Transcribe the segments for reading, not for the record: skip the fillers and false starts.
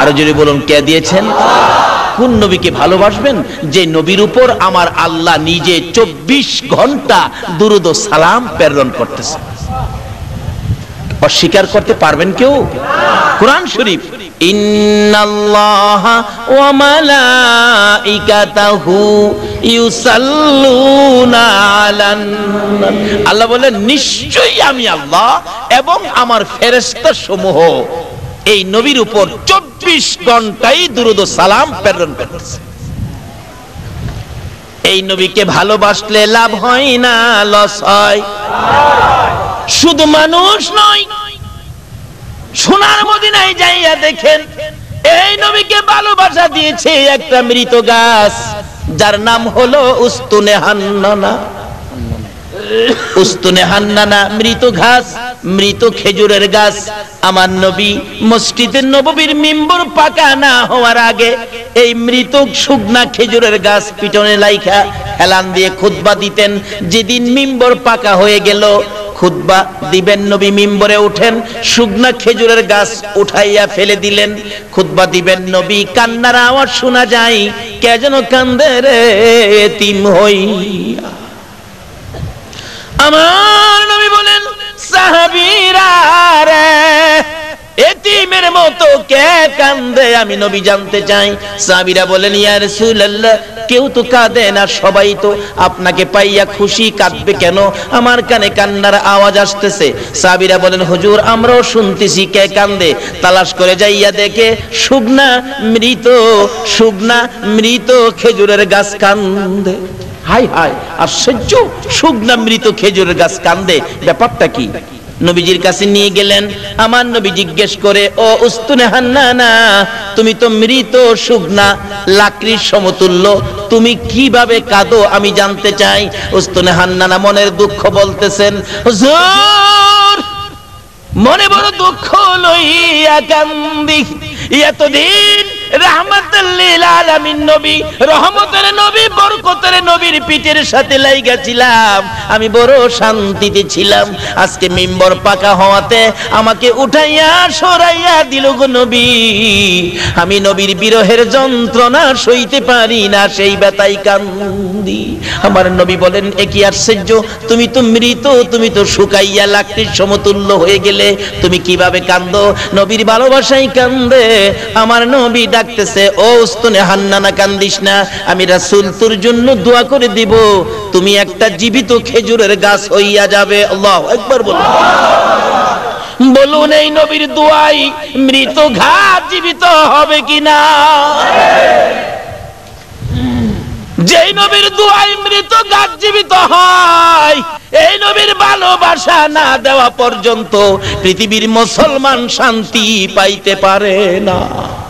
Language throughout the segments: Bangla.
আরো জোরে বলুন, কে দিয়েছেন? কোন নবীকে ভালোবাসবেন? যে নবীর উপর আমার আল্লাহ নিজে 24 ঘন্টা দুরূদ ও সালাম প্রেরণ করতেছে। অস্বীকার করতে পারবেন কেউ? কোরআন শরীফ, ইন্নাল্লাহা ওয়া মালাইকাতাহু ইউসাল্লুনা আলান, আল্লাহ বলেন নিশ্চয়ই আমি আল্লাহ এবং আমার ফেরেশতা সমূহ এই নবীর উপর 24 ঘন্টাই দুরূদ ও সালাম প্রেরণ করতেছে। এই নবীকে ভালোবাসলে লাভ হয় না, লস হয়। শুধু মানুষ নয়, সোনার মদিনায় যাইয়া দেখেন এই নবীকে ভালোবাসা দিয়েছে একটা মৃত গাছ, যার নাম হলো উস্তুনে হান্নানা। উস্তুনে হান্নানা মৃত ঘাস, মৃত খেজুরের গাছ। আমার নবী মসজিদে নববীর মিম্বর পাকা না হওয়ার আগে এই মৃত শুকনা খেজুরের গাছ পিছনে লাইখা হেলান দিয়ে খুতবা দিতেন। যেদিন মিম্বর পাকা হয়ে গেল, খুতবা দিবেন, নবী মিম্বরে উঠেন, শুকনা খেজুরের গাছ উঠাইয়া ফেলে দিলেন। খুতবা দিবেন, নবী কান্নার আওয়াজ শোনা যায়, কে যেন কান্দে রে এতিম হইয়া। আমার নবী বলেন, সাহাবীরা রে এতিমের মতো কে কান্দে, আমি নবী জানতে চাই। সাহাবীরা বলেন, ইয়া রাসূলুল্লাহ, কেউ তো কাঁদে না, সবাই তো আপনাকে পাইয়া খুশি, কাঁদবে কেন? আমার কানে কান্নার আওয়াজ আসতেছে। সাহাবীরা বলেন, হুজুর আমরাও শুনতেছি, কে কান্দে? তালাশ করে যাইয়া দেখে শুকনা মৃত খেজুরের গাছ কান্দে। হাই হাই আশ্চর্য, শুকনা মৃত খেজুরের গাছ কান্দে, ব্যাপারটা কি? নবীজির কাছে নিয়ে গেলেন। আমার নবী জিজ্ঞেস করে, ও উস্তুনে হান্নানা, তুমি তো মৃত শুকনা লাকড়ির সমতুল্য, তুমি কিভাবে কাঁদো আমি জানতে চাই। উস্তুনে হান্নানা মনের দুঃখ বলতেছেন, হুজুর মনে বড় দুঃখ লইয়া কান্দি। এতদিন রাহমাতুল লিল আলামিন নবী, রহমতের নবী, বরকতের নবীর পিঠের সাথে লাইগা ছিলাম, আমি বড় শান্তিতে ছিলাম। আজকে মিম্বর পাকা হওয়াতে আমাকে উঠাইয়া সরাইয়া দিল গো নবী। আমি নবীর বিরহের যন্ত্রণা সইতে পারি না, সেই ব্যথায় কান্দি। আমার নবী বলেন, এ কি আশ্চর্য, তুমি তো মৃত, তুমি তো শুকাইয়া লাকড়ির সমতুল্য হয়ে গেলে, তুমি কিভাবে কান্দো? নবীর ভালোবাসায় কান্দে। আমার নবী ডাকতেছে, ও উস্তুনে হান্নানা কান্দিস না, আমি রাসূল তোর জন্য দোয়া করে দিব, তুমি একটা জীবিত খেজুরের গাছ হইয়া যাবে। আল্লাহু আকবার বলুন। বলুন, এই নবীর দোয়াই মৃত ঘাস জীবিত হবে কিনা? যেই নবীর দোয়াই মৃত গাছ জীবিত হয়, এই নবীর ভালোবাসা না দেওয়া পর্যন্ত পৃথিবীর মুসলমান শান্তি পাইতে পারে না।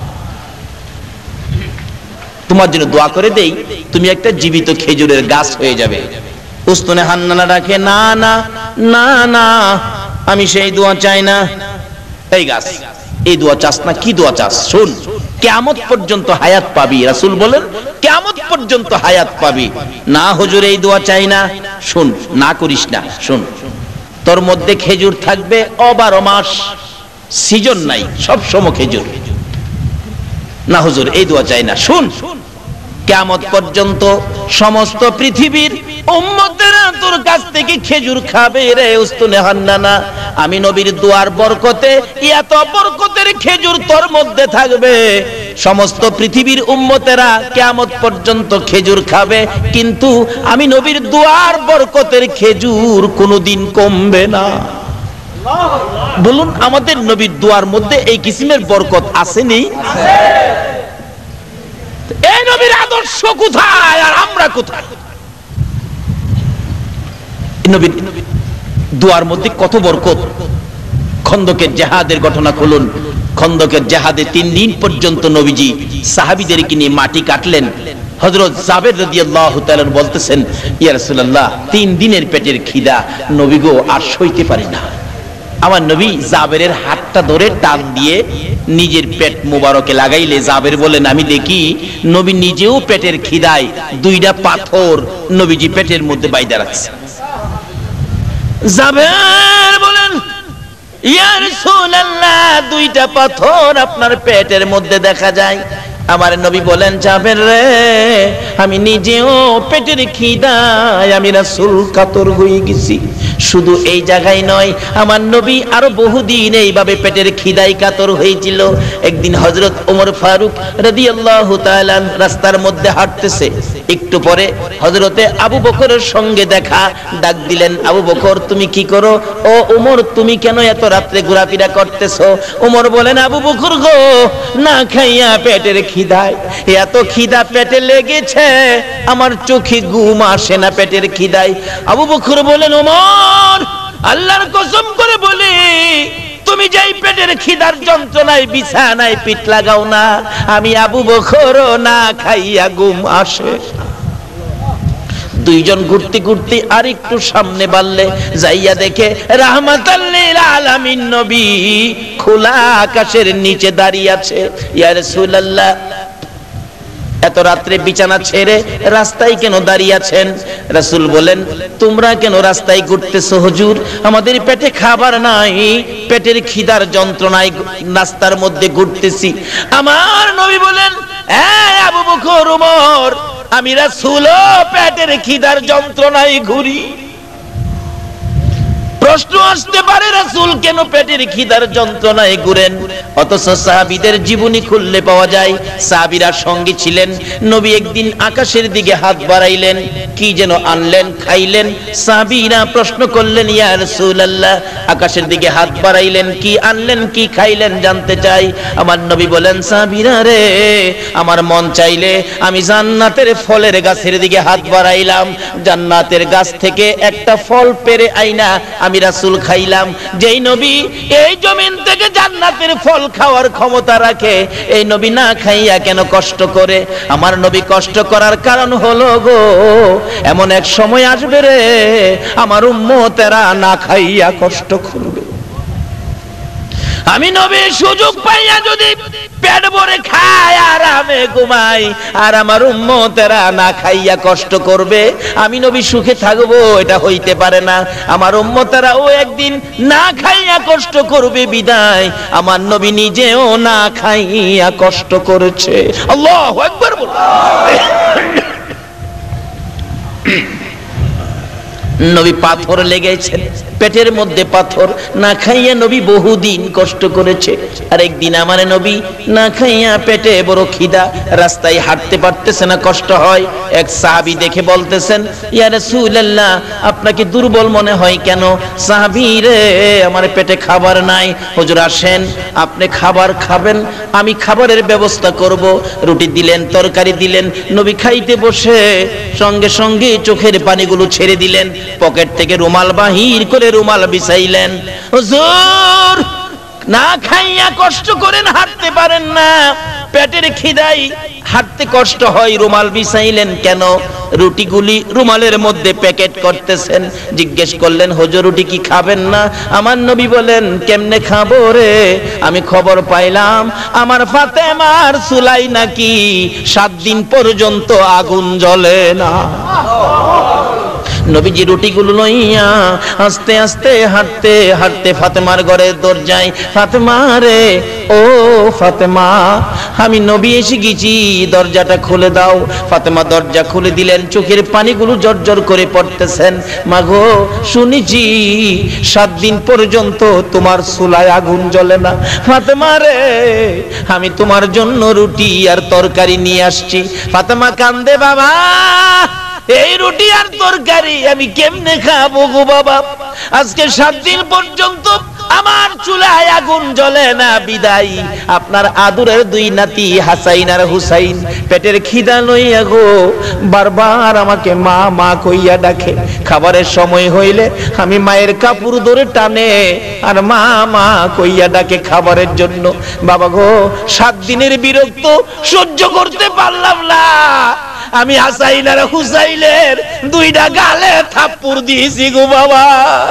তোমার জন্য দোয়া করে দেই, তুমি একটা জীবিত খেজুরের গাছ হয়ে যাবে। উস্তুনে হান্নানা ডাকে, না না না না, আমি সেই দোয়া চাই না। এই গাছ, এই দোয়া চাস না? কি দোয়া চাস? শুন, কিয়ামত পর্যন্ত হায়াত পাবি। রাসূল বলেন, কিয়ামত পর্যন্ত হায়াত পাবি। না হুজুর, এই দোয়া চাই না। শুন, না করিস না। শুন, তোর মধ্যে খেজুর থাকবে 12 মাস, সিজন নাই, সব সময় খেজুর। না হুজুর, এই দোয়া চাই না। শুন, কিয়ামত পর্যন্ত সমস্ত পৃথিবীর উম্মতেরা তোর কাছ থেকে খেজুর খাবে রে উস্তুনে হান্নানা। আমি নবীর দোয়ার বরকতে এত বরকতের খেজুর তোর মধ্যে থাকবে, সমস্ত পৃথিবীর উম্মতেরা কিয়ামত পর্যন্ত খেজুর খাবে, কিন্তু আমি নবীর দোয়ার বরকতের খেজুর কোনোদিন কমবে না। বলুন, আমাদের নবীর দোয়ার মধ্যে এই কিসিমের বরকত আছে নেই? এই নবীর আদর্শ কোথায় আর আমরা কোথায়? নবীর দোয়ার মধ্যে কত বরকত। খন্দকের জিহাদের ঘটনা খুলুন। খন্দকের জিহাদে 3 দিন পর্যন্ত নবীজি সাহাবীদেরকে নিয়ে মাটি কাটলেন। হযরত জাবের রাদিয়াল্লাহু তাআলা বলতেছেন, ইয়া রাসূলুল্লাহ, 3 দিনের পেটের খিদা নবী গো আর সইতে পারি না। আমার নবী জাবেরের হাতটা ধরে টান দিয়ে নিজের পেট মোবারকে লাগাইলে জাবের বলেন, আমি দেখি নবী নিজেও পেটের খিদায় 2টা পাথর নবীজি পেটের মধ্যে বাইদা রাখছে। জাবের বলেন, ইয়া রাসূলুল্লাহ, দুইটা পাথর আপনার পেটের মধ্যে দেখা যায়। আমার নবী বলেন, জাবের রে, আমি নিজেও পেটের খিদায় আমি রাসূল কাতর হয়ে গেছি। শুধু এই জায়গায় নয়, আমার নবী আরো বহুদিন এইভাবে পেটের খিদায় কাতর হয়েছিল। একদিন হযরত ওমর ফারুক রাদিয়াল্লাহু তাআলা রাস্তার মধ্যে হাঁটতেছে, একটু পরে হযরতে আবু বকরের সঙ্গে দেখা। ডাক দিলেন, আবু বকর তুমি কি করো? ও ওমর, তুমি কেন এত রাত্রে ঘোরাফেরা করতেছো? ওমর বলেন, আবু বকর গো, না খাইয়া পেটের খিদায়, এত খিদা পেটে লেগেছে আমার চোখে ঘুম আসে না পেটের খিদায়। আবু বকর বলেন, ওমর আল্লাহর কসম করে বলি, তুমি যেই পেটের খিদার যন্ত্রণায় বিছানায় পিঠ লাগাও না, আমি আবু বকরও না খাইয়া ঘুম আসে। দুইজন ঘুরতে ঘুরতে আর একটু সামনে বাড়লে যাইয়া দেখে রাহমাতাল লিল আলামিন নবী খোলা আকাশের নিচে দাঁড়িয়ে আছে। ইয়া রাসূলুল্লাহ, এত রাত্রে বিছানা ছেড়ে রাস্তায় কেন দাঁড়িয়ে আছেন? রাসূল বলেন, তোমরা কেন রাস্তায় ঘুরতেছো হুজুর? আমাদের পেটে খাবার নাই, পেটের খিদার যন্ত্রণায় রাস্তার মধ্যে ঘুরতেছি। আমার নবী বলেন, আবু বকর, ওমর, আমি রাসূলও পেটের খিদার যন্ত্রণায় ঘুরি। প্রশ্ন আসতে পারে, রাসূল কেন পেটের খিদার যন্ত্রণায় ঘুরেন? অথচ সাহাবীদের জীবনী খুললে পাওয়া যায় সাহাবীরা সঙ্গী ছিলেন। নবী একদিন আকাশের দিকে হাত বাড়াইলেন, কি যেন আনলেন, খাইলেন। সাহাবীরা প্রশ্ন করলেন, ইয়া রাসূলুল্লাহ, আকাশের দিকে হাত বাড়াইলেন, কি আনলেন, কি খাইলেন, জানতে চাই। আমার নবী বলেন, সাহাবীরা রে, আমার মন চাইলে আমি জান্নাতের ফলের গাছের দিকে হাত বাড়াইলাম, জান্নাতের গাছ থেকে একটা ফল পেড়ে আইনা আমি রাসূল খাইলাম। যেই নবী এই জমিন থেকে জান্নাতের ফল খাওয়ার ক্ষমতা রাখে, এই নবী না খাইয়া কেন কষ্ট করে? আমার নবী কষ্ট করার কারণ হলো গো, এমন এক সময় আসবে রে, আমার উম্মতেরা না খাইয়া কষ্ট করবে। আমি নবী সুযোগ পাইয়া যদি পেট ভরে খাই আর আমি ঘুমাই, আর আমার উম্মতেরা না খাইয়া কষ্ট করবে, আমি নবী সুখে থাকবো? এটা হইতে পারে না। আমার উম্মতেরাও একদিন না খাইয়া কষ্ট করবে, বিদায় আমার নবী নিজেও না খাইয়া কষ্ট করেছে। আল্লাহু আকবার বল। নবী পাথর লেগেছেন, পেটের মধ্যে পাথর, না খাইয়া নবী বহুদিন কষ্ট করেছে। আর একদিন আমার নবী না খাইয়া পেটে বড় খিদা, রাস্তায় হাঁটতে পারতেছে না, কষ্ট হয়। এক সাহাবী দেখে বলতেছেন, ইয়া রাসূলুল্লাহ, আপনাকে দুর্বল মনে হয় কেন? সাহাবী রে, আমার পেটে খাবার নাই। হুজুর আসেন, আপনি খাবার খাবেন, আমি খাবারের ব্যবস্থা করব। রুটি দিলেন, তরকারি দিলেন। নবী খাইতে বসে সঙ্গে সঙ্গে চোখের পানিগুলো ছেড়ে দিলেন, পকেট থেকে রুমাল বাহির করে রুমাল বিছাইলেন। হুজুর, না খাইয়া কষ্ট করেন, হাঁটতে পারেন না, পেটের খিদায় হাঁটতে কষ্ট হয়, রুমাল বিছাইলেন কেন? রুটিগুলি রুমালের মধ্যে প্যাকেট করতেছেন। জিজ্ঞেস করলেন, হুজুর রুটি কি খাবেন না? আমার নবী বলেন, কেমনে খাবো রে? আমি খবর পাইলাম আমার ফাতেমার চুলাই নাকি 7 দিন পর্যন্ত আগুন জ্বলে না। নবীজি রুটিগুলো লইয়া আস্তে আস্তে হাঁটতে হাঁটতে ফাতেমার ঘরের দরজায়, ফাতেমা রে, ও ফাতেমা, আমি নবী এসে গেছি, দরজাটা খুলে দাও। ফাতেমা দরজা খুলে দিলেন, চোখের পানিগুলো জর্জর করে পড়তেছেন। মাগো, শুনেছি 7 দিন পর্যন্ত তোমার চুলায় আগুন জ্বলে না। ফাতেমা রে, আমি তোমার জন্য রুটি আর তরকারি নিয়ে আসছি। ফাতেমা কান্দে, বাবা, এই রুটি আর তরকারি আমি কেমনে খাবো গো বাবা? আজকে 7 দিন পর্যন্ত আমার চুলায় আগুন জ্বলে না, বিদায় আপনার আদরের 2 নাতি হাসাইন আর হুসাইন পেটের খিদা লইয়া গো বারবার আমাকে মা মা কইয়া ডাকে। খাবারের সময় হইলে আমি মায়ের কাপড় ধরে টানে আর মা মা কইয়া ডাকে খাবারের জন্য। বাবা গো, 7 দিনের বিরক্ত সহ্য করতে পারলাম না, আমি হাসাইন আর হুসাইনের 2টা গালে থাপ্পড় দিয়েছি গো বাবা।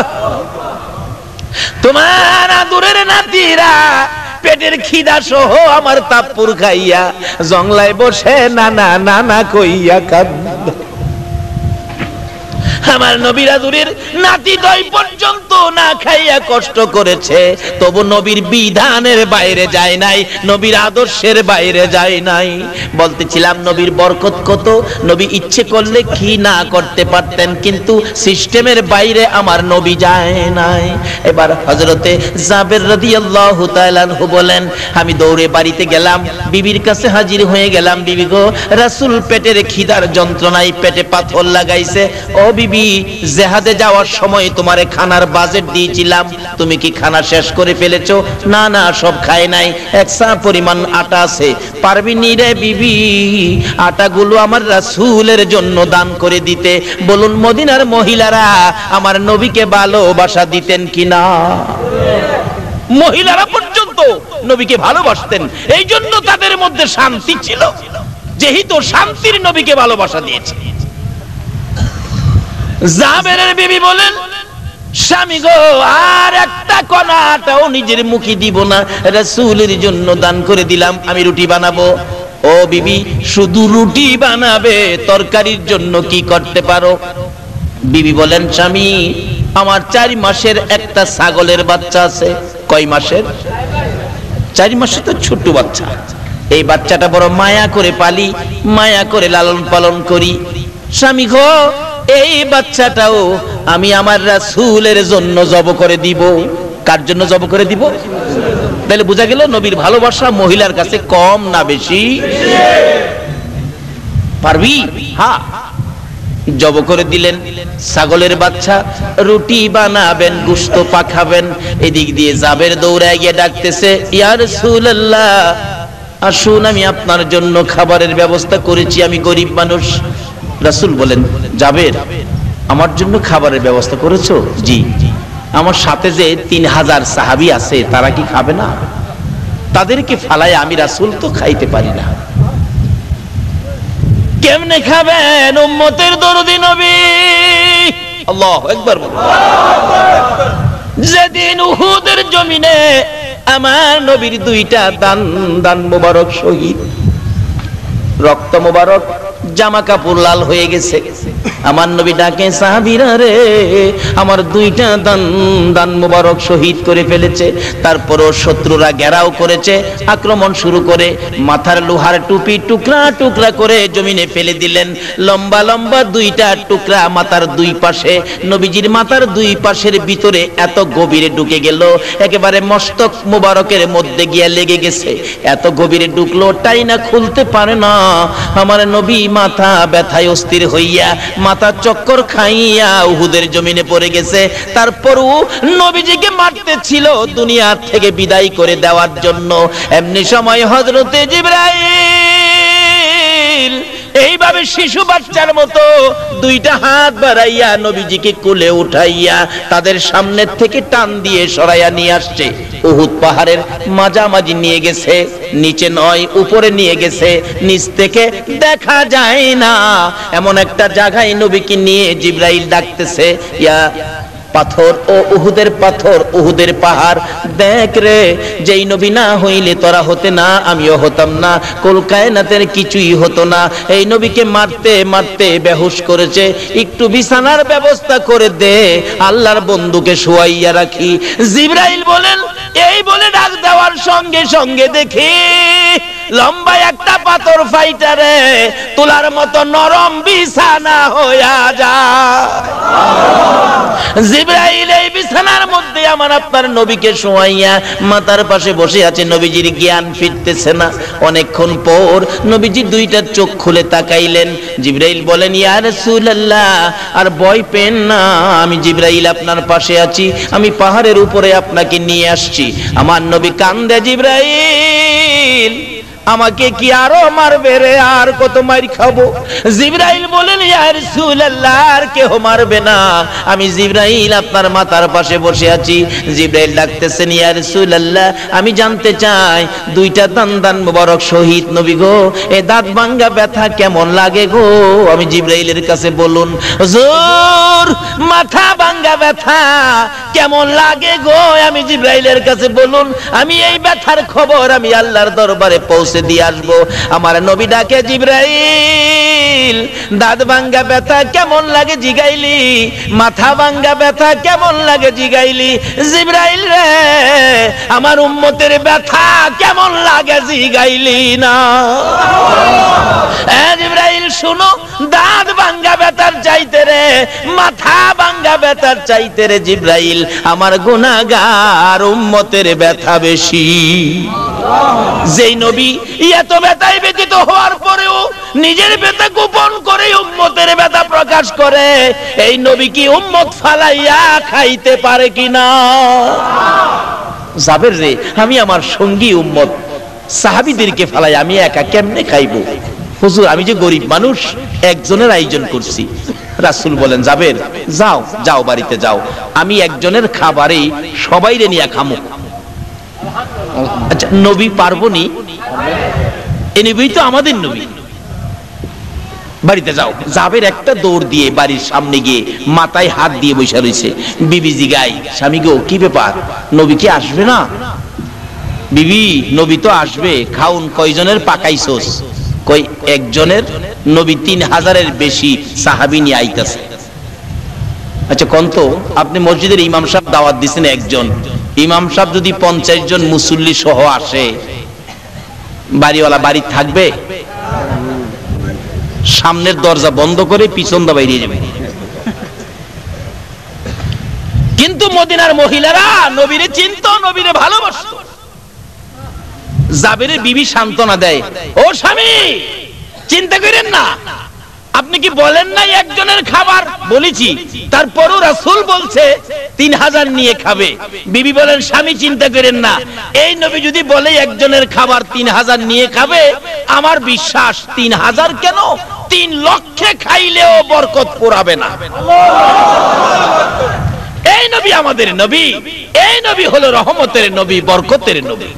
তোমার আদরের নাতিরা পেটের খিদা সহ আমার থাপ্পড় খাইয়া জংলায় বসে নানা নানা কইয়া কাঁদে। আমার নবীর আদুরের নাতি দই পর্যন্ত না খাইয়া কষ্ট করেছে, তবু নবীর বিধানের বাইরে যায় নাই, নবীর আদর্শের বাইরে যায় নাই। বলতেছিলাম নবীর বরকত কত, নবী ইচ্ছে করলে কি না করতে পারতেন, কিন্তু সিস্টেমের বাইরে আমার নবী যায় নাই। এবার হযরতে জাবের রাদিয়াল্লাহু তাআলা আনহু বলেন, আমি দৌড়ে বাড়িতে গেলাম, বিবির কাছে হাজির হয়ে গেলাম। বিবি গো, রাসূল পেটের খিদার যন্ত্রণায় পেটে পাথর লাগাইছে। ও বিবি, জিহাদে যাওয়ার সময় তোমারে খানার বাজেট দিয়েছিলাম, তুমি কি খানা শেষ করে ফেলেছো? না না, সব খায় নাই, এক সা পরিমাণ আটা আছে, পারবি নি রে বিবি আটাগুলো আমার রাসূলের জন্য দান করে দিতে? বলুন মদিনার মহিলারা আমার নবীকে ভালোবাসা দিতেন কিনা? মহিলারা পর্যন্ত নবীকে ভালোবাসতেন, এই জন্য তাদের মধ্যে শান্তি ছিল, যেহেতু শান্তির নবীকে ভালোবাসা দিয়েছে। জাবেরের বিবি বলেন, স্বামী গো, আর একটা কণা আটাও নিজের মুখে দিব না, রাসূলের জন্য দান করে দিলাম, আমি রুটি বানাবো। ও বিবি, শুধু রুটি বানাবে, তরকারির জন্য কি করতে পারো? বিবি বলেন, স্বামী আমার 4 মাসের একটা ছাগলের বাচ্চা আছে। কয় মাসের? 4 মাসে তো ছোট বাচ্চা, এই বাচ্চাটা বড় মায়া করে পালি, মায়া করে লালন পালন করি। স্বামী গো, এই বাচ্চাটাও আমি আমার রাসূলের জন্য জব করে দিব। কার জন্য জব করে দিব? তাহলে বোঝা গেল নবীর ভালোবাসা মহিলার কাছে কম না বেশি? পারবি? হ্যাঁ, জব করে দিলেন ছাগলের বাচ্চা, রুটি বানাবেন, গোশত পাকাবেন। এদিক দিয়ে জাবের দৌড়ায় গিয়ে ডাকতেছে, ইয়া রাসূলুল্লাহ আসুন, আমি আপনার জন্য খাবারের ব্যবস্থা করেছি, আমি গরিব মানুষ। রাসূল বলেন, জাবের আমার জন্য খাবারের ব্যবস্থা করেছো? জি। আমার সাথে যে 3000 সাহাবী আছে, তারা কি খাবে না? তাদেরকে ফালায় আমি রাসূল তো খাইতে পারি না। কেমনে খাবেন? উম্মতের দরদি নবী। আল্লাহু আকবার। যেদিন উহুদের জমিনে আমার নবীর 2টা দান মোবারক শহীদ, রক্ত মোবারক, জামা কাপড় লাল হয়ে গেছে। আমার নবী ডাকে, সাহাবীরা রে, আমার 2টা দান মোবারক শহীদ করে ফেলেছে। তারপরও শত্রুরা ঘেরাও করেছে, আক্রমণ শুরু করে মাথার লোহার টুপি টুকরা টুকরা করে জমিনে ফেলে দিলেন। লম্বা লম্বা 2টা টুকরা মাথার 2 পাশে, নবীজির মাথার 2 পাশের ভিতরে এত গভীরে ঢুকে গেল, একেবারে মস্তক মোবারকের মধ্যে গিয়ে লেগে গেছে। এত গভীরে ঢুকলো, টাইনা খুলতে পারে না। আমার নবী মাথা ব্যথায় অস্থির হইয়া, মাথা চক্কর খাইয়া উহুদের জমিনে পড়ে গেছে। তারপরও নবীজিকে মারতে ছিল দুনিয়া থেকে বিদায় করে দেওয়ার জন্য। এমনি সময় হযরতে জিবরাইল এইভাবে শিশু বাচ্চার মতো 2টা হাত বাড়াইয়া নবীজিকে কোলে উঠাইয়া তাদের সামনের থেকে টান দিয়ে সরাইয়া নিয়ে আসছে। উহুদ পাহাড়ের মাঝামাঝি নিয়ে গেছে, নিচে নয় উপরে নিয়ে গেছে, নিচ থেকে দেখা যায় না এমন একটা জায়গায় নবীকে নিয়ে জিবরাইল ডাকতেছে, ইয়া পাথর ও উহুদের পাথর, উহুদের পাহাড় দেখ রে, যেই নবী না হইলে তোরা হতে না, আমিও হতাম না, কুল কায়নাতের কিছুই হতো না। এই নবীকে মারতে মারতে বেহুশ করেছে, একটু বিছানার ব্যবস্থা করে দে, আল্লাহর বন্ধুকে শুয়াইয়া রাখি। জিবরাইল বলেন, এই বলে ডাক দেওয়ার সঙ্গে সঙ্গে দেখি লম্বা একটা পাথর ফাইটারে তোলার মতো নরম বিছানা হইয়া যায়। জিবরাইল এই বিছানার মধ্যে আমার আপনার নবীকে শোয়াইয়া মাথার পাশে বসে আছে। নবীজির জ্ঞান ফিরতেছে না। অনেকক্ষণ পর নবীজি 2টা চোখ খুলে তাকাইলেন। জিবরাইল বলেন, ইয়া রাসূলুল্লাহ আর ভয় পেন না, আমি জিবরাইল আপনার পাশে আছি, আমি পাহাড়ের উপরে আপনাকে নিয়ে আসছি। আমার নবী কান্দে, জিবরাইল আমাকে কি আরো মারবে রে, আর কত মার খাবো? জিবরাইল বলেন, ইয়া রাসূলুল্লাহ আর কেউ মারবে না, আমি জিবরাইল আপনার মাথার পাশে বসে আছি। জিবরাইল ডাকতেছেন, ইয়া রাসূলুল্লাহ আমি জানতে চাই 2টা দান মোবারক শহীদ নবী গো, এই দাঁত ভাঙ্গা ব্যথা কেমন লাগে গো? আমি জিবরাইলের কাছে বলুন, হুজুর মাথা ভাঙ্গা ব্যথা কেমন লাগে গো? আমি জিবরাইলের কাছে বলুন, আমি এই ব্যথার খবর আমি আল্লাহর দরবারে পৌঁছে পৌঁছে দিয়ে আসবো। আমার নবী ডাকে, জিবরাইল দাঁত ভাঙ্গা ব্যথা কেমন লাগে জিগাইলি, মাথা ভাঙ্গা ব্যথা কেমন লাগে জিগাইলি, জিবরাইল রে আমার উম্মতের ব্যথা কেমন লাগে জিগাইলি না। জিবরাইল শুনো, দাঁত ভাঙ্গা ব্যথার চাইতে রে, মাথা ভাঙ্গা ব্যথার চাইতে রে জিবরাইল আমার গুনাহগার উম্মতের ব্যথা বেশি। যেই নবী এত ব্যথায় ব্যথিত হওয়ার পরেও নিজের ব্যথা গোপন করে উম্মতের ব্যথা প্রকাশ করে, এই নবী কি উম্মত ফালাইয়া খাইতে পারে কিনা? জাবের রে, আমি আমার সঙ্গী উম্মত সাহাবীদেরকে ফালাই আমি একা কেমনে খাইবো? হুজুর আমি যে গরিব মানুষ, একজনের আয়োজন করছি। রাসূল বলেন, জাবের যাও যাও বাড়িতে যাও, আমি একজনের খাবারেই সবাইরে নিয়ে খামো। আচ্ছা নবী পারবনি? এই নবী তো আমাদের নবী। বাড়িতে যাও। জাবের একটা দৌড় দিয়ে বাড়ির সামনে গিয়ে মাথায় হাত দিয়ে বসে রয়েছে। বিবিজি গাই, স্বামী গো কি ব্যাপার, নবী কি আসবে না? বিবি নবী তো আসবে, খাউন কয়জনের পাকাইছোস? কই একজনের। নবী 3000-এর বেশি সাহাবী নিয়ে আইতাছে। আচ্ছা কন্ত, আপনি মসজিদের ইমাম সাহেব দাওয়াত দিছেন একজন, ইমাম সাহেব যদি 50 জন মুসল্লি সহ আসে, বাড়িওয়ালা বাড়ি থাকবে? সামনের দরজা বন্ধ করে পিছন দা বাইরে যাবে। কিন্তু মদিনার মহিলারা নবীরে চিনত, নবীরে ভালোবাসত। জাবেরের বিবি সান্ত্বনা দেয়, ও স্বামী চিন্তা করেন না, আপনি কি বলেন নাই একজনের খাবার? বলেছি, তারপরও রাসূল বলছে 3000 নিয়ে খাবে। বিবি বলেন, স্বামী চিন্তা করেন না, এই নবী যদি বলে একজনের খাবার 3000 নিয়ে খাবে, আমার বিশ্বাস 3000 কেন 3 লক্ষে খাইলেও বরকত পোড়াবে না। এই নবী আমাদের নবী, এই নবী হলো রহমতের নবী, বরকতের নবী।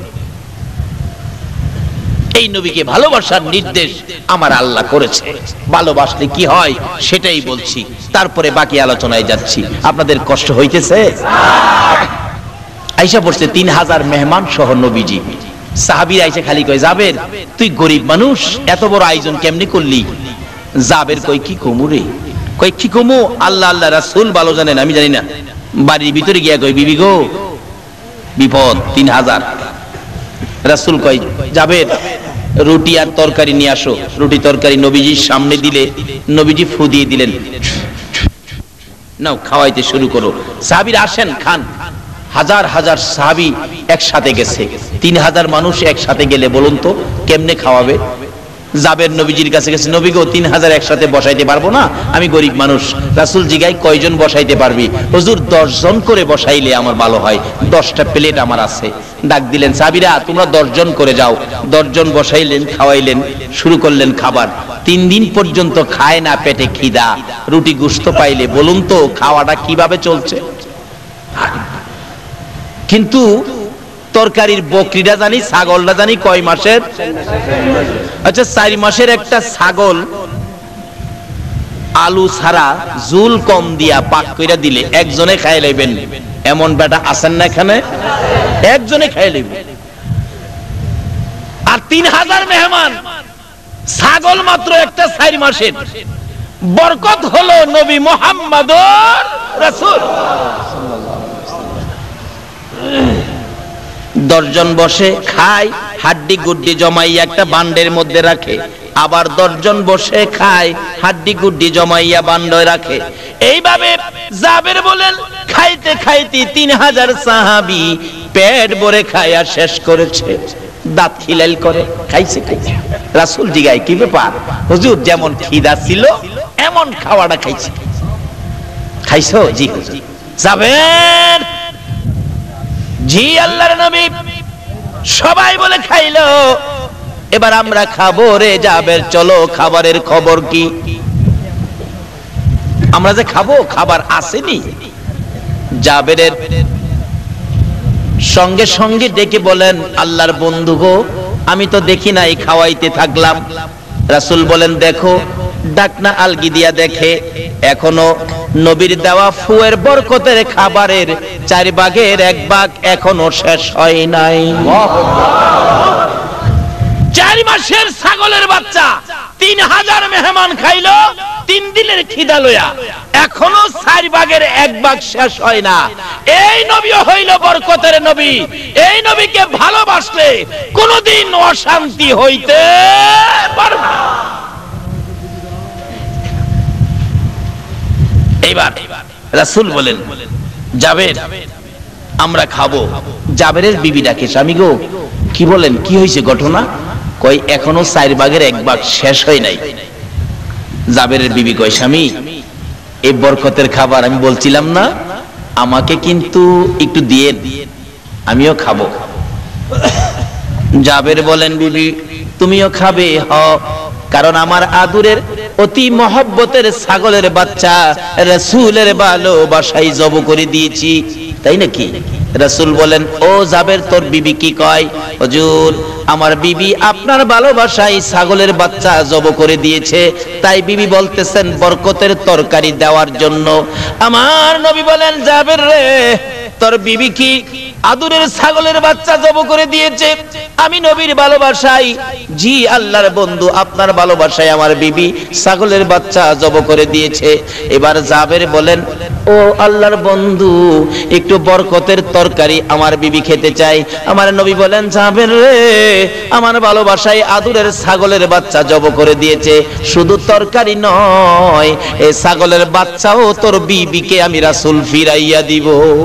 এই নবীকে ভালোবাসার নির্দেশ আমার আল্লাহ করেছে। ভালোবাসলে কি হয় সেটাই বলছি, তারপরে বাকি আলোচনায় যাচ্ছি। আপনাদের কষ্ট হইতেছে? আয়েশা পড়ছে 3000 মেহমান সহ নবীজি। সাহাবীরা আয়েশা খালি কয়, জাবের তুই গরিব মানুষ, এত বড় আয়োজন কেমনে করলি? জাবের কই কি কমু রে? কই কি কমু? আল্লাহ আল্লাহ রাসূল ভালো জানেন, আমি জানি না। বাড়ির ভিতরে গিয়া কই, বিবি গো বিপদ, 3000। রাসূল কই, জাবের রুটি আর তরকারি নিয়ে আসো। রুটি তরকারি নবীজির সামনে দিলে নবীজি ফু দিয়ে দিলেন, নাও খাওয়াইতে শুরু করো। সাহাবীরা আসেন, খান। হাজার হাজার সাহাবী একসাথে গেছে। 3000 মানুষ একসাথে গেলে বলুন তো কেমনে খাওয়াবে? জাবের নবীজির কাছে গেছে, নবী গো 3000 একসাথে বসাইতে পারবো না, আমি গরিব মানুষ। রাসূল জিগায়, কয়জন বসাইতে পারবি? হুজুর 10 জন করে বসাইলে আমার ভালো হয়, 10টা প্লেট আমার আছে। ডাক দিলেন, সাহাবীরা তোমরা 10 জন করে যাও। 10 জন বসাইলেন, খাওয়াইলেন, শুরু করলেন খাবার। 3 দিন পর্যন্ত খায় না, পেটে খিদা। রুটি গোশত পাইলে বলুন তো খাওয়াটা কিভাবে চলছে? কিন্তু তরকারির বকরিটা জানি, ছাগলটা জানি কয় মাসের? আচ্ছা 4 মাসের একটা ছাগল আলু ছাড়া জুল কম দিয়া পাক কইরা দিলে একজনে খাই লইবেন, এমন বেটা আছেন না এখানে? একজনে খাই লইবেন। আর 3000 মেহমান, ছাগল মাত্র একটা 4 মাসের। বরকত হলো নবী মুহাম্মদুর রাসূল। 10 জন বসে খায়, হাড্ডি গুড্ডি জমাইয়া একটা বান্ডের মধ্যে রাখে। আবার 10 জন বসে খায়, হাড্ডি গুড্ডি জমাইয়া বান্ডে রাখে। এইভাবে জাবের বলেন, খাইতে খাইতে 3000 সাহাবী পেট ভরে খায়া শেষ করেছে। দাঁত খিলাইল করে খাইছে। রাসূল জিগায়, কি ব্যাপার? হুজুর যেমন খিদা ছিল এমন খাওয়াটা খাইছে। খাইছো? জি হুজুর। জাবের, জি আল্লাহর নবী। সবাই বলে খাইলো, এবার আমরা খাবো রে জাবের, চলো খাবারের খবর কি? আমরা যে খাবো, খাবার আসেনি। জাবেরের সঙ্গে সঙ্গে ডেকে বলেন, আল্লাহর বন্ধু গো, আমি তো দেখি নাই, খাওয়াইতে থাকলাম। রাসূল বলেন, দেখো। ডাকনা আলগি দিয়া দেখে, এখনো নবীর দেওয়া ফুয়ের বরকতের খাবারের 4 ভাগের 1 ভাগ এখনো শেষ হয় নাই। 4 মাসের ছাগলের বাচ্চা 3000 মেহমান খাইলো 3 দিনের খিদা লইয়া, এখনো 4 ভাগের 1 ভাগ শেষ হয় না। এই নবীও হইল বরকতের নবী। এই নবীকে ভালোবাসলে কোনদিন অশান্তি হইতে পারবে না। এইবার রাসূল বলেন, জাবের আমরা খাবো। জাবেরের বিবি ডাকে, স্বামী গো কি বলেন, কি হয়েছে ঘটনা? কই এখনো 4 ভাগের 1 ভাগ শেষ হয় নাই। জাবেরের বিবি কয়, স্বামী এই বরকতের খাবার আমি বলছিলাম না, আমাকে কিন্তু একটু দিয়ে, আমিও খাবো। জাবের বলেন, বিবি তুমিও খাবে? হ, কারণ আমার আদুরের অতি মহব্বতের ছাগলের বাচ্চা রাসূলের ভালোবাসায় জব করে দিয়েছি, তাই নাকি? রাসূল বলেন, ও জাবের তোর বিবি কি কয়? হুজুর আমার বিবি আপনার ভালোবাসায় ছাগলের বাচ্চা জব করে দিয়েছে, তাই বিবি বলতেছেন বরকতের তরকারি দেওয়ার জন্য। আমার নবী বলেন, জাবের রে তোর বিবি কি আদুরের ছাগলের বাচ্চা জব করে দিয়েছে? আমি নবীর ভালোবাসায়, জি আল্লাহর বন্ধু আপনার ভালোবাসায় আমার বিবি ছাগলের বাচ্চা জব করে দিয়েছে। এবার জাবের বলেন, ও আল্লাহর বন্ধু একটু বরকতের তরকারি আমার বিবি খেতে চাই। আমার নবী বলেন, জাবের রে আমার ভালোবাসায় আদুরের ছাগলের বাচ্চা জব করে দিয়েছে, শুধু তরকারি নয় এই ছাগলের বাচ্চাও তোর বিবিকে আমি রাসূল ফিরাইয়া দিব।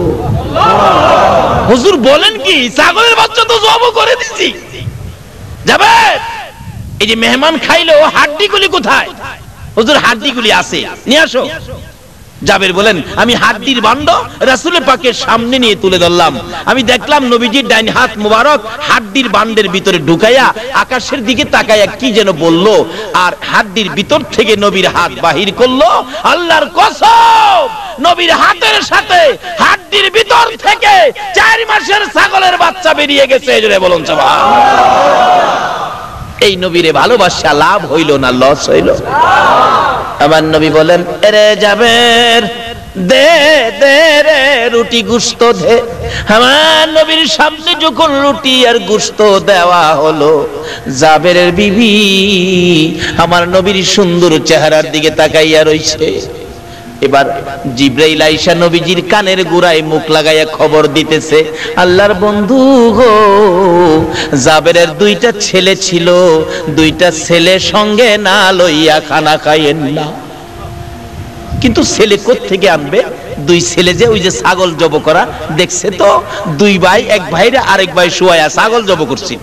হুজুর বলেন কি, ছাগলের বাচ্চা তো জব করে দিছি। জাবের এই যে মেহমান খাইলো হাড্ডিগুলি কোথায়? হুজুর হাড্ডিগুলি আছে, নিয়ে আসো। জাবের বলেন, আমি হাড্ডির বান্ড রাসূলের পাকের সামনে নিয়ে তুলে ধরলাম। আমি দেখলাম নবীজির ডাইন হাত মুবারক হাড্ডির বান্ডের ভিতরে ঢুকাইয়া আকাশের দিকে তাকাইয়া কি যেন বলল, আর হাড্ডির ভিতর থেকে নবীর হাত বাহির করলো। আল্লাহর কসম, নবীর হাতের সাথে হাড্ডির ভিতর থেকে 4 মাসের ছাগলের বাচ্চা বেরিয়ে গেছে। জোরে বলুন সুবহানাল্লাহ। এই নবীরে ভালোবাসা লাভ হইল না লস হইল? আমার নবী বলেন, এরে জাবের দে দে রে রুটি গোশত দে। আমার নবীর সামনে যখন রুটি আর গোশত দেওয়া হলো, জাবেরের বিবি আমার নবীর সুন্দর চেহারার দিকে তাকাইয়া রইছে। এবার জিবরাইল আইসা নবীজির কানের গোড়ায় মুখ লাগাইয়া খবর দিতেছে, আল্লাহর বন্ধু গো জাবেরের 2টা ছেলে ছিল, 2টা ছেলে সঙ্গে না লইয়া খানা খাইয়েন না। কিন্তু ছেলে কোত্থেকে আনবে? 2 ছেলে যে ওই যে ছাগল জব করা দেখছে তো, 2 ভাই, এক ভাইরা আরেক ভাই শুয়ায়া ছাগল জব করছে।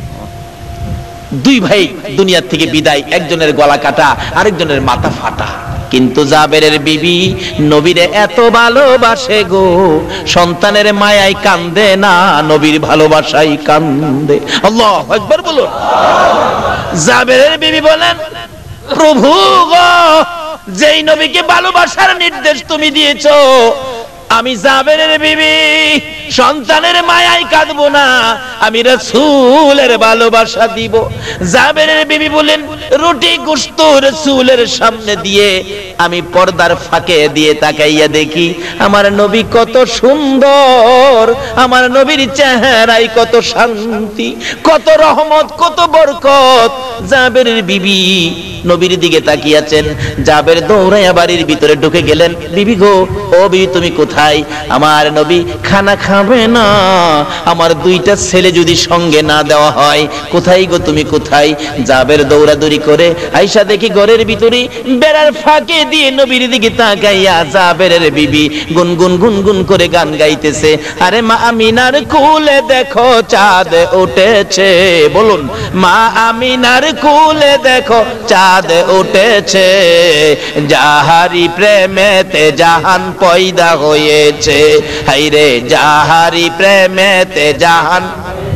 2 ভাই দুনিয়া থেকে বিদায়, একজনের গলা কাটা আরেকজনের মাথা ফাটা। কিন্তু জাবেরের বিবি নবীরে এত ভালোবাসে গো, সন্তানের মায়ায় কান্দে না, নবীর ভালোবাসায় কান্দে। আল্লাহু আকবার বলুন। জাবেরের বিবি বলেন, প্রভু গো যেই নবীকে ভালোবাসার নির্দেশ তুমি দিয়েছো, আমি জাবেরের বিবি সন্তানের মায়ায় কাঁদবো না, আমি রাসূলের ভালোবাসা দিব। জাবেরের বিবি বলেন, রুটি গোশত রাসূলের সামনে দিয়ে আমি পর্দার ফাঁকে দিয়ে তাকাইয়া দেখি আমার নবী কত সুন্দর, আমার নবীর চেহারায় কত শান্তি, কত রহমত, কত বরকত। জাবেরের বিবি নবীর দিকে তাকিয়েছেন। জাবের দৌড়াইয়া বাড়ির ভিতরে ঢুকে গেলেন, বিবি গো, ও বিবি তুমি কোথায়? আমার নবী খানা খাবে না, আমার 2টা ছেলে যদি সঙ্গে না দেওয়া হয়। কোথায় গো তুমি কোথায়? জাবের দৌড়াদৌড়ি করে আইসা দেখি ঘরের ভিতরে বেড়ার ফাঁকে দিয়ে নবীর দিকে তাকাইয়া জাবেরের বিবি গুনগুন গুনগুন করে গান গাইতেছে, আরে মা আমিনার কোলে দেখো চাঁদ উঠেছে। বলুন, মা আমিনার কোলে দেখো চাঁদ উঠেছে, যাহারি প্রেমেতে জাহান পয়দা হয়েছে। হায়রে যাহারি প্রেমেতে জাহান।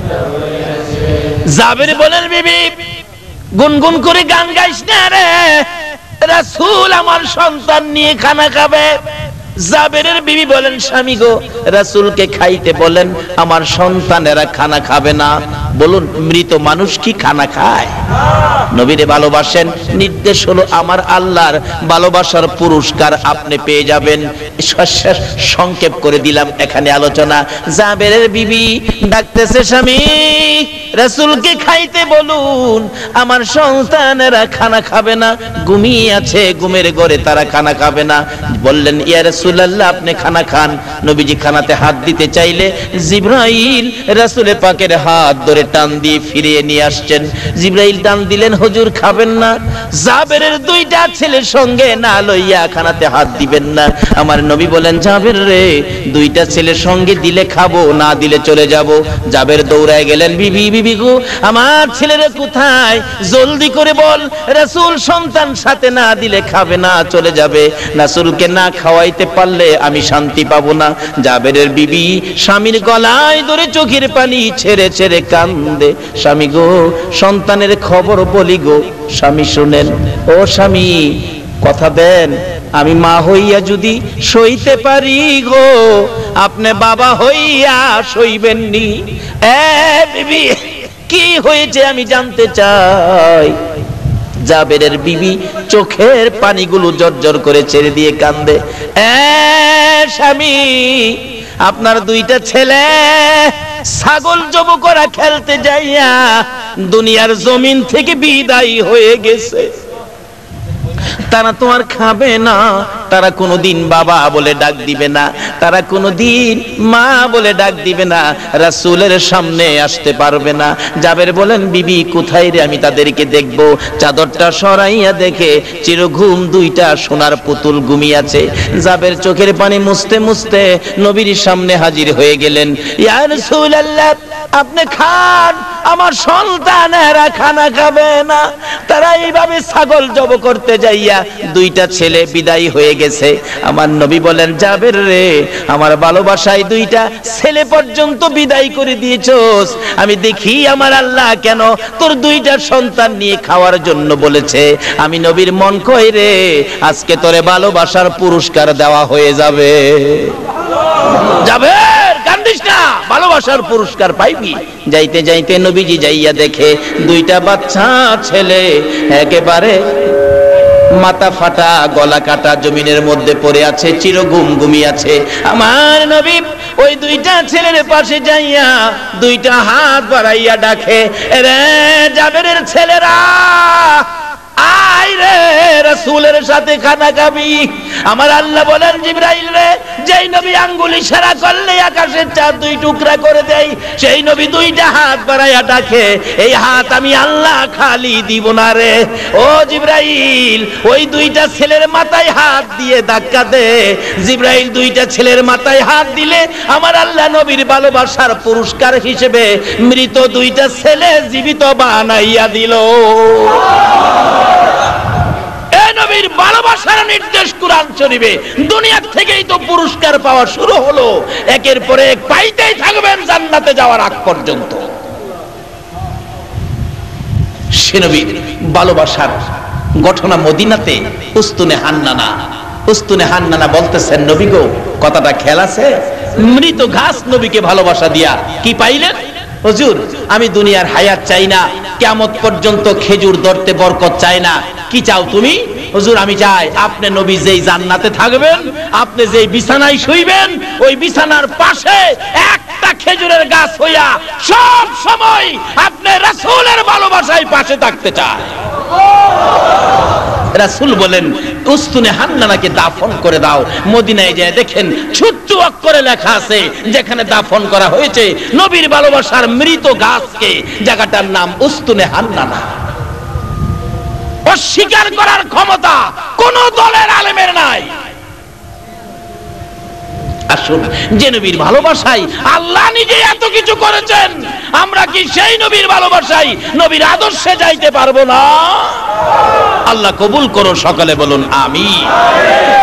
জাবের বলেন, বিবি গুনগুন করে গান গাইস না রে, রাসূল আমার সন্তান নিয়ে খানা খাবে। জাবেরের বিবি বলেন, স্বামী গো রাসূলকে খাইতে বলেন, আমার সন্তানেরা খানা খাবে না। বলুন, মৃত মানুষ কি খানা খায়? নবীরে ভালোবাসেন, নির্দেশ হলো আমার আল্লাহর ভালোবাসার পুরস্কার আপনি পেয়ে যাবেন। সংক্ষেপ করে দিলাম এখানে আলোচনা। জাবেরের বিবি ডাকতেছে, স্বামী রাসূলকে খাইতে বলুন, আমার সন্তানেরা খানা খাবে না, ঘুমিয়ে আছে, ঘুমের ঘরে তারা খানা খাবে না। বললেন, ইয়া রাসূলুল্লাহ আপনি খানা খান। নবীজি খানাতে হাত দিতে চাইলে জিবরাইল রাসূলের পাকের হাত ধরে টান দিয়ে ফিরিয়ে নিয়ে আসছেন। জিবরাইল টান দিলেন, হুজুর খাবেন না, জাবেরের দুইটা ছেলের সঙ্গে না লইয়া খানাতে হাত দিবেন না। আমার নবী বলেন, জাবের রে, দুইটা ছেলের সঙ্গে দিলে খাবো, না দিলে চলে যাব। জাবের দৌড়ায় গেলেন, বিবি বিবি গো, আমার ছেলেরা কোথায়? জলদি করে বল, রাসূল সন্তান সাথে না দিলে খাবে না, চলে যাবে। রাসূলকে না খাওয়াইতে পারলে আমি শান্তি পাবো না। জাবেরের বিবি স্বামীর গলায় ধরে চোখের পানি ছেড়ে ছেড়ে কান্দে, স্বামী গো, সন্তানের খবর বলি গো। স্বামী শুনেন, ও স্বামী কথা দেন, আমি মা হইয়া যদি সইতে পারি গো, আপনি বাবা হইয়া সইবেন নি? বিবি কি হয়েছে আমি জানতে চাই। জাবেরের বিবি চোখের পানিগুলো জর্জর করে ছেড়ে দিয়ে কান্দে, স্বামী আপনার দুইটা ছেলে ছাগল জব করা খেলতে যাইয়া দুনিয়ার জমিন থেকে বিদায় হয়ে গেছে। তারা তো আর খাবে না, তারা কোনোদিন বাবা বলে ডাক দিবে না, তারা কোনোদিন মা বলে ডাক দিবে না, রাসূলের সামনে আসতে পারবে না। জাবের বলেন, বিবি কোথায় রে, আমি তাদেরকে দেখবো। চাদরটা সরাইয়া দেখে চিরঘুম দুইটা সোনার পুতুল ঘুমিয়ে আছে। জাবের চোখের পানি মুছতে মুছতে নবীর সামনে হাজির হয়ে গেলেন। ইয়া রাসূলুল্লাহ আপনি খান, আমার সন্তানেরা খানা খাবে না, তারা এইভাবে ছাগল জব করতে যাইয়া দুইটা ছেলে বিদায় হয়ে গেছে। আমার নবী বলেন, জাবের রে, আমার ভালোবাসায় দুইটা ছেলে পর্যন্ত বিদায় করে দিয়েছস। আমি দেখি আমার আল্লাহ কেন তোর দুইটা সন্তান নিয়ে খাওয়ার জন্য বলেছে। আমি নবীর মন কই রে, আজকে তোরে ভালোবাসার পুরস্কার দেওয়া হয়ে যাবে। জাবের কান্দিস না, ভালোবাসার পুরস্কার পাইবি। যাইতে যাইতে নবীজি যাইয়া দেখে দুইটা বাচ্চা ছেলে একেবারে মাথা ফাটা গলা কাটা জমিনের মধ্যে পড়ে আছে, চিরঘুম ঘুমিয়ে আছে। আমার নবী ওই দুইটা ছেলের পাশে যাইয়া দুইটা হাত বাড়াইয়া ডাকে, রে জাবেরের ছেলেরা আয় রে, রাসূলের সাথে খানা খাবি। আমার আল্লাহ বলেন, জিবরাইল রে, যেই নবী আঙ্গুল ইশারা করলে আকাশের চাঁদ দুই টুকরা করে দেয়, সেই নবী দুইটা হাত বাড়াইয়া ডাকে, এই হাত আমি আল্লাহ খালি দিব না রে। ও জিবরাইল, ওই দুইটা ছেলের মাথায় হাত দিয়ে ধাক্কা দে। জিবরাইল দুইটা ছেলের মাথায় হাত দিলে আমার আল্লাহ নবীর ভালোবাসার পুরস্কার হিসেবে মৃত দুইটা ছেলে জীবিত বানাইয়া দিল। নবীর ভালোবাসার নির্দেশ কুরআন শরীফে। দুনিয়া থেকেই তো পুরস্কার পাওয়া শুরু হলো, একের পর এক পাইতেই থাকবেন জান্নাতে যাওয়ার আগ পর্যন্ত। সে নবীর ভালোবাসার ঘটনা মদিনাতে উস্তুনে হান্নানা বলতেছেন, নবী গো, কথাটা খেয়াল আছে? মৃত ঘাস নবীকে ভালোবাসা দিয়া কি পাইলেন? হুজুর আমি দুনিয়ার হায়াত চাই না, কিয়ামত পর্যন্ত খেজুর ধরতে বরকত চাই না, কি চাও তুমি? হুজুর আমি চাই আপনি নবী যেই জান্নাতে থাকবেন, আপনি যেই বিছানায় শুইবেন, ওই বিছানার পাশে একটা খেজুরের গাছ হইয়া সব সময় আপনি রাসূলের ভালোবাসায় পাশে থাকতে চায়। রাসূল বলেন, উস্তুনে হান্নানাকে দাফন করে দাও। মদিনায় যায় দেখেন ছোট্ট অক্ষরে লেখা আছে, যেখানে দাফন করা হয়েছে নবীর ভালোবাসার মৃত গাছকে, জায়গাটার নাম উস্তুনে হান্নানা। অস্বীকার করার ক্ষমতা কোন দলের আলেমের নাই। আসুন, যে নবীর ভালোবাসায় আল্লাহ নিজে এত কিছু করেছেন, আমরা কি সেই নবীর ভালোবাসায় নবীর আদর্শে যাইতে পারবো না? আল্লাহ কবুল করো, সকলে বলুন আমিন।